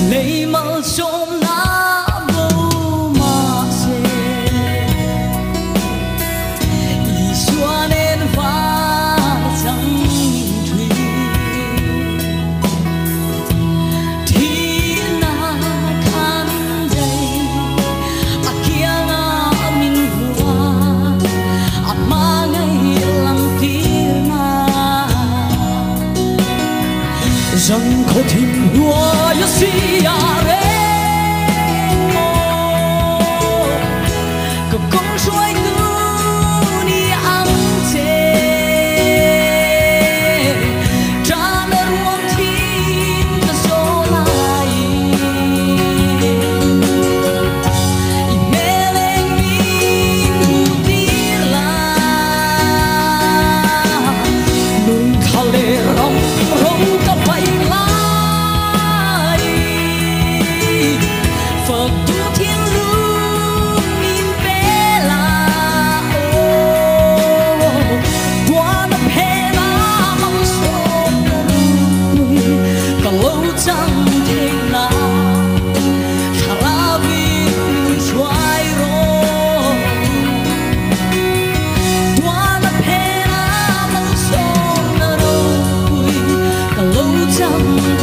lấy mơ trong lá bầu mà xe ý xóa nên phá chẳng thủy thì na khăn dây à kia ngã mình hoa à mà ngày lăng tiếng na rằng có thêm hoa yêu si à re có con suối tu ni ăn chê cha mẹ ruộng thiên ta số lại mẹ lên mình đi là nung thao lệ rong rong ta phải Phật tu thiên lưu min bé là ô qua nó bé na mong sông cả lâu chẳng thể là khả la vi xoay rồi qua nó bé na mong sông cả lâu chẳng